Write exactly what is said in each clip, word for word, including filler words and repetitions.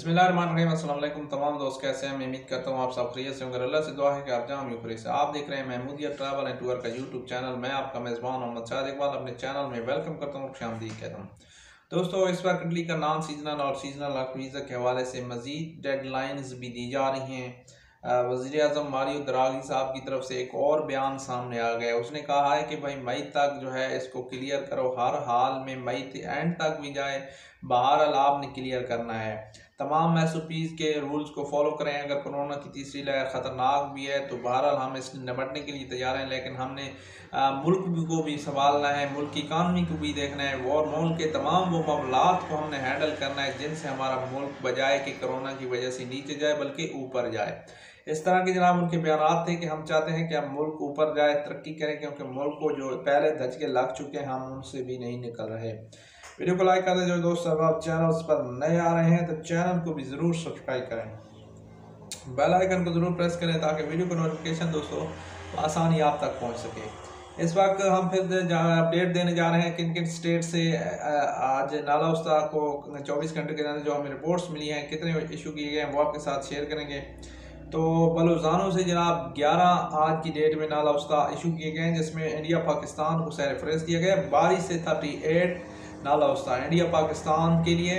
बिस्मिल्लाहिर्रहमानिर्रहीम। अस्सलाम वालेकुम तमाम दोस्त, कैसे हैं? मैं उम्मीद करता हूँ आप सब खैरियत से होंगे। अल्लाह से दुआ है कि आप जहाँ भी खैरियत से। आप देख रहे हैं महमूदिया ट्रैवल एंड टूर का यूट्यूब चैनल। मैं आपका मेज़बान मोहम्मद शाद इकबाल अपने चैनल में वेलकम करता हूँ, खुशामदीद कहता हूँ। दोस्तों, इस वक्त इटली का नॉन सीजनल और सीजनल वीज़ा के हवाले से मज़ीद डेडलाइंस भी दी जा रही हैं। वज़ीर आज़म मारियो द्रागी साहब की तरफ से एक और बयान सामने आ गया। उसने कहा है कि भाई मई तक जो है इसको क्लियर करो, हर हाल में मई एंड तक भी जाए, बहरहाल आपने क्लियर करना है। तमाम एस ओ पीज़ के रूल्स को फॉलो करें। अगर कोरोना की तीसरी लहर ख़तरनाक भी है तो बहरहाल हम इससे निपटने के लिए तैयार हैं, लेकिन हमने आ, मुल्क को भी संभालना है, मुल्क की इकानमी को भी देखना है और मुल्क के तमाम वो मामलात को हमने हैंडल करना है जिनसे हमारा मुल्क बजाय कि कोरोना की वजह से नीचे जाए बल्कि ऊपर जाए। इस तरह के जनाब उनके बयान थे कि हम चाहते हैं कि हम मुल्क ऊपर जाए, तरक्की करें, क्योंकि मुल्क को जो पहले धचके लग चुके हैं हम उनसे भी नहीं निकल रहे। वीडियो को लाइक कर दें। जो दोस्त अब आप चैनल पर नए आ रहे हैं तो चैनल को भी ज़रूर सब्सक्राइब करें, बेल आइकन को ज़रूर प्रेस करें ताकि वीडियो का नोटिफिकेशन दोस्तों आसानी आप तक पहुंच सके। इस वक्त हम फिर अपडेट देने जा रहे हैं किन किन स्टेट से आज नाला उस्ता को चौबीस घंटे के अंदर जो हमें रिपोर्ट्स मिली हैं, कितने इशू किए गए हैं, वो आपके साथ शेयर करेंगे। तो बलूचिस्तानों से जनाब ग्यारह आज की डेट में नाला उस्ता इशू किए गए हैं, जिसमें इंडिया पाकिस्तान को सैर फरेज दिया गया। बाईस से थर्टी एट नाला उस्ता इंडिया पाकिस्तान के लिए।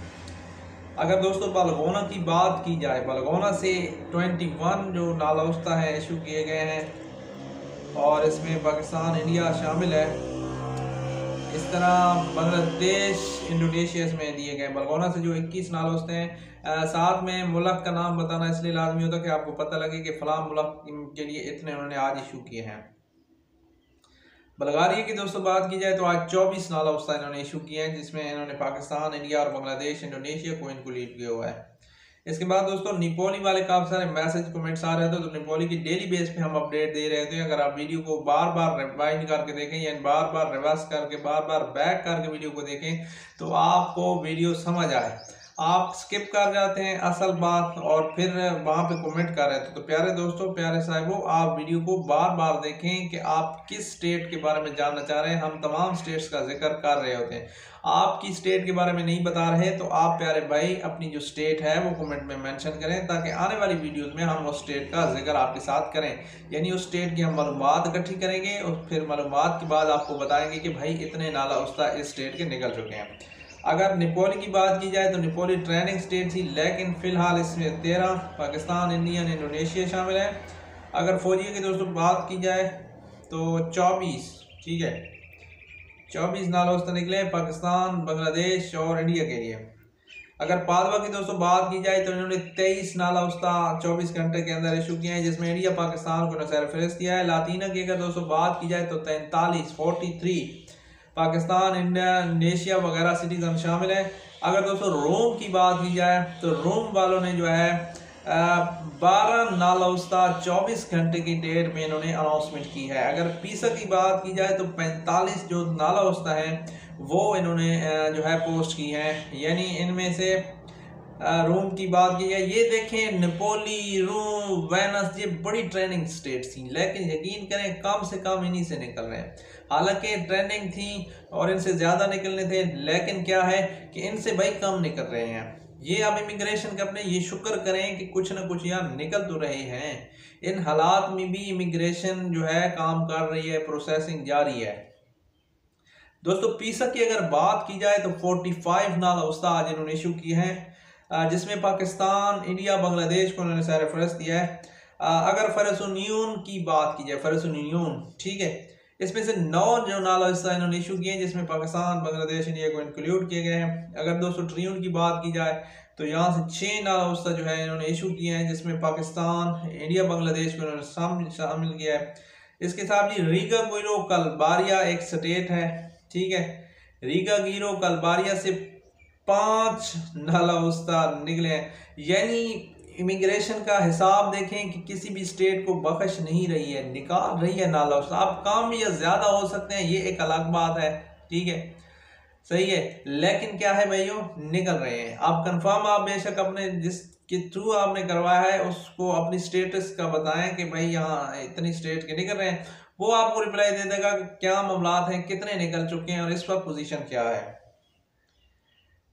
अगर दोस्तों बलगोना की बात की जाए, बलगोना से इक्कीस जो नाला उस्ता है इशू किए गए हैं और इसमें पाकिस्तान इंडिया शामिल है। इस तरह बांग्लादेश इंडोनेशिया में दिए गए। बलगोना से जो इक्कीस नाला उस्ते हैं, साथ में मुल्क का नाम बताना इसलिए लाजमी होता है कि आपको पता लगे कि फलां मुल्क के लिए इतने उन्होंने आज इशू किए हैं। बल्गारिया की दोस्तों बात की जाए तो आज चौबीस नाला उस्ता इन्होंने इशू किए हैं, जिसमें इन्होंने पाकिस्तान, इंडिया और बांग्लादेश इंडोनेशिया को इंक्लूड किया हुआ है। इसके बाद दोस्तों निपोली वाले काफ़ी सारे मैसेज कमेंट्स आ रहे थे, तो निपोली की डेली बेस पे हम अपडेट दे रहे थे। अगर आप वीडियो को बार बार रिवाइंड करके देखें या बार बार रिवर्स करके बार बार बैक करके वीडियो को देखें तो आपको वीडियो समझ आए। आप स्किप कर जाते हैं असल बात और फिर वहाँ पे कमेंट कर रहे थे। तो प्यारे दोस्तों, प्यारे साहिबों, आप वीडियो को बार बार देखें कि आप किस स्टेट के बारे में जानना चाह रहे हैं। हम तमाम स्टेट्स का जिक्र कर रहे होते हैं। आपकी स्टेट के बारे में नहीं बता रहे तो आप प्यारे भाई अपनी जो स्टेट है वो कमेंट में मेंशन करें, ताकि आने वाली वीडियोस में हम उस स्टेट का जिक्र आपके साथ करें। यानी उस स्टेट की हम मालूमात इकट्ठी करेंगे और फिर मालूमात के बाद आपको बताएंगे कि भाई इतने नाला उस्ता इस स्टेट के निकल चुके हैं। अगर निपोली की बात की जाए तो निपोली ट्रेनिंग स्टेट थी, लेकिन फिलहाल इसमें तेरह पाकिस्तान, इंडिया, इंडोनेशिया शामिल है। अगर फौजियों की दोस्तों बात की जाए तो चौबीस, ठीक है, चौबीस नाला उस्ता निकले पाकिस्तान, बांग्लादेश और इंडिया के लिए। अगर पादवा की दोस्तों बात की जाए तो इन्होंने तेईस नाला उस्ता चौबीस घंटे के अंदर इशू किए हैं, जिसमें इंडिया पाकिस्तान को सैर फरेज दिया है। लातीना की अगर दोस्तों बात की जाए तो तैंतालीस फोर्टी थ्री पाकिस्तान, इंडोनेशिया वगैरह सिटीजन शामिल है। अगर दोस्तों रोम की बात की जाए तो रोम वालों ने जो है बारह नाला उस्ता चौबीस घंटे की डेट में इन्होंने अनाउंसमेंट की है। अगर पीसा की बात की जाए तो पैंतालीस जो नाला उस्ता है वो इन्होंने जो है पोस्ट की है। यानी इनमें से रोम की बात की जाए, ये देखें निपोली, रोम, वेनस, ये बड़ी ट्रेनिंग स्टेट थी, लेकिन यकीन करें कम से कम इन्हीं से निकल रहे हैं। हालांकि ट्रेनिंग थी और इनसे ज़्यादा निकलने थे, लेकिन क्या है कि इनसे भाई कम निकल रहे हैं। ये अब इमिग्रेशन के अपने ये शुक्र करें कि कुछ ना कुछ यहाँ निकल तो रहे हैं। इन हालात में भी इमिग्रेशन जो है काम कर रही है, प्रोसेसिंग जारी है। दोस्तों पीसा की अगर बात की जाए तो पैंतालीस नाला उस्ता आज इन्होंने इशू किए हैं, जिसमें पाकिस्तान, इंडिया, बांग्लादेश को उन्होंने सैर फरेज दिया है। अगर फरसुनियून की बात की जाए, फरसुनियून, ठीक है, इसमें से नौ जो नाला उस्ता इन्होंने इशू किए हैं, जिसमें पाकिस्तान, बांग्लादेश, इंडिया को इंक्लूड किए गए हैं। अगर दोस्तों ट्रियून की बात की जाए तो यहाँ से छः नाला उस्ता जो है इन्होंने इशू किए हैं, जिसमें पाकिस्तान, इंडिया, बांग्लादेश को इन्होंने शामिल किया है। इसके साथ ही रीगा गिरो कलबारिया एक स्टेट है, ठीक है, रीगा गिरो कलबारिया से पांच नाला उस्ता निकले हैं। यानी इमिग्रेशन का हिसाब देखें कि किसी भी स्टेट को बख्श नहीं रही है, निकाल रही है नाला उस्ता। आप कम या ज्यादा हो सकते हैं, ये एक अलग बात है, ठीक है, सही है, लेकिन क्या है भाइयों, निकल रहे हैं। आप कंफर्म आप बेशक अपने जिसके थ्रू आपने करवाया है उसको अपनी स्टेटस का बताएं कि भाई यहाँ इतनी स्टेट के निकल रहे हैं, वो आपको रिप्लाई दे देगा कि क्या मामलात हैं, कितने निकल चुके हैं और इस वक्त पोजीशन क्या है।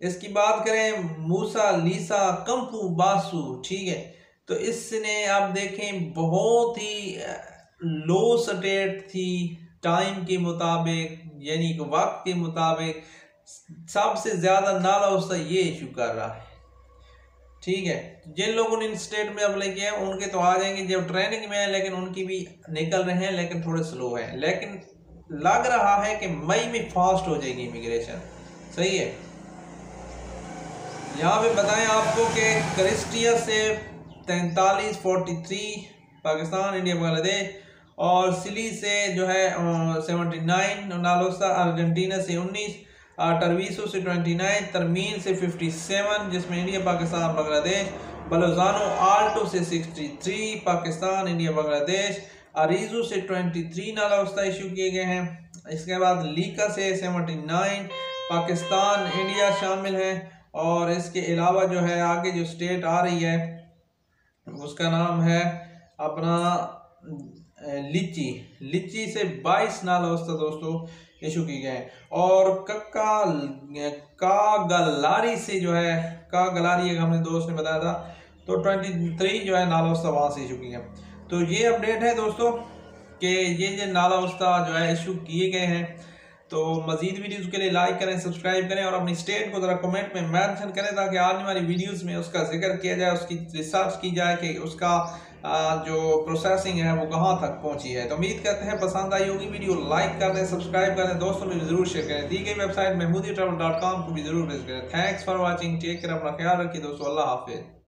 इसकी बात करें मूसा लीसा कंपू बासु, ठीक है, तो इसने आप देखें बहुत ही लो स्टेट थी टाइम के मुताबिक, यानी कि वक्त के मुताबिक सबसे ज्यादा नाला उसका ये इशू कर रहा है, ठीक है। जिन लोगों ने इन स्टेट में अप्लाई किया है उनके तो आ जाएंगे जो ट्रेनिंग में है, लेकिन उनकी भी निकल रहे हैं, लेकिन थोड़े स्लो है, लेकिन लग रहा है कि मई में फास्ट हो जाएगी इमिग्रेशन, सही है। यहाँ पे बताएं आपको कि क्रिस्टिया से तैंतालीस forty three Pakistan India Bangladesh, और सिली से जो है सेवेंटी नाइन, नालोसा अर्जेंटीना से उन्नीस, टर्वीसो से ट्वेंटी नाइन, तरमीन से फिफ्टी सेवन जिसमें India Pakistan Bangladesh, Bolzano Alto से sixty three Pakistan India Bangladesh, अरीजू से ट्वेंटी थ्री नाला उस्ता इशू किए गए हैं। इसके बाद लीका से सेवेंटी नाइन पाकिस्तान इंडिया शामिल है, और इसके अलावा जो है आगे जो स्टेट आ रही है उसका नाम है अपना लीची, लीची से बाईस नाला उस्ता दोस्तों इशू की गए, और कक्का कागलारी से जो है कागलारी एक हमने दोस्त ने बताया था, तो तेईस जो है नाला उस्ता वहाँ से इशू की गए। तो ये अपडेट है दोस्तों कि ये जो नाला उस्ता जो है इशू किए गए हैं। तो मजीद वीडियोस के लिए लाइक करें, सब्सक्राइब करें, और अपनी स्टेट को ज़रा कमेंट में मेंशन करें ताकि आने वाली वीडियोस में उसका जिक्र किया जाए, उसकी रिसर्च की जाए कि उसका जो प्रोसेसिंग है वो कहाँ तक पहुँची है। तो उम्मीद करते हैं पसंद आई होगी वीडियो, लाइक कर दें, सब्सक्राइब करें, दोस्तों में जरूर शेयर करें, दी गई website Mahmoodi travel dot com को भी जरूर विजिट करें। Thanks for watching, take care, अपना ख्याल रखिए दोस्तों, अल्लाह हाफिज़।